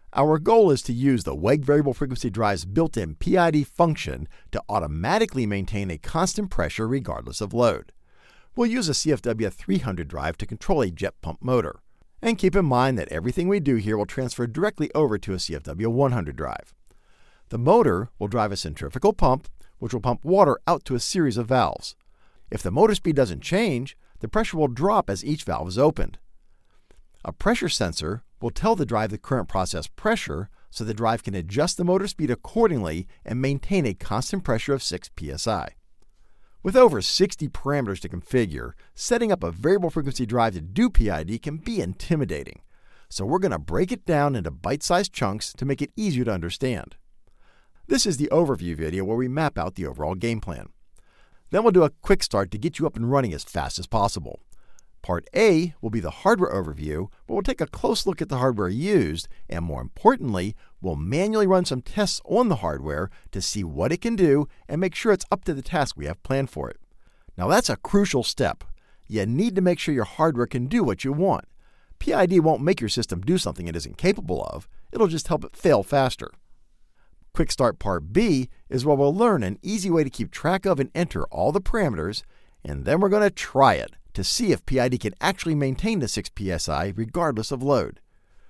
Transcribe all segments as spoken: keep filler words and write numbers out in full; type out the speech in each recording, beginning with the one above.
Our goal is to use the W E G Variable Frequency drive's built-in P I D function to automatically maintain a constant pressure regardless of load. We'll use a C F W three hundred drive to control a jet pump motor. And keep in mind that everything we do here will transfer directly over to a C F W one hundred drive. The motor will drive a centrifugal pump, which will pump water out to a series of valves. If the motor speed doesn't change, the pressure will drop as each valve is opened. A pressure sensor will tell the drive the current process pressure so the drive can adjust the motor speed accordingly and maintain a constant pressure of six P S I. With over sixty parameters to configure, setting up a variable frequency drive to do P I D can be intimidating. So we're going to break it down into bite-sized chunks to make it easier to understand. This is the overview video where we map out the overall game plan. Then we'll do a quick start to get you up and running as fast as possible. Part A will be the hardware overview, where we'll take a close look at the hardware used, and more importantly, we'll manually run some tests on the hardware to see what it can do and make sure it's up to the task we have planned for it. Now that's a crucial step. You need to make sure your hardware can do what you want. P I D won't make your system do something it isn't capable of, it'll just help it fail faster. Quick Start Part B is where we'll learn an easy way to keep track of and enter all the parameters, and then we're going to try it to see if P I D can actually maintain the six P S I regardless of load.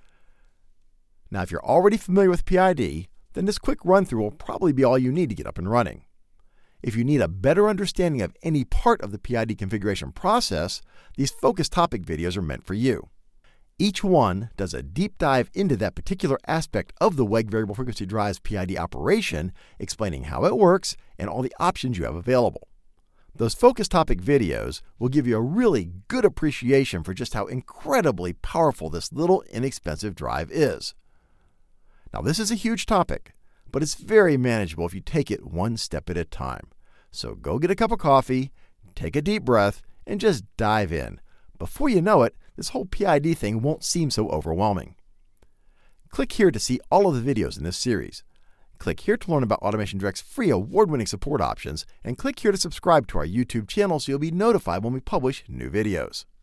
Now, if you're already familiar with P I D, then this quick run-through will probably be all you need to get up and running. If you need a better understanding of any part of the P I D configuration process, these focus topic videos are meant for you. Each one does a deep dive into that particular aspect of the W E G Variable Frequency drive's P I D operation, explaining how it works and all the options you have available. Those focus topic videos will give you a really good appreciation for just how incredibly powerful this little inexpensive drive is. Now, this is a huge topic, but it's very manageable if you take it one step at a time. So go get a cup of coffee, take a deep breath, and just dive in. Before you know it, this whole P I D thing won't seem so overwhelming. Click here to see all of the videos in this series. Click here to learn about AutomationDirect's free award-winning support options, and click here to subscribe to our YouTube channel so you'll be notified when we publish new videos.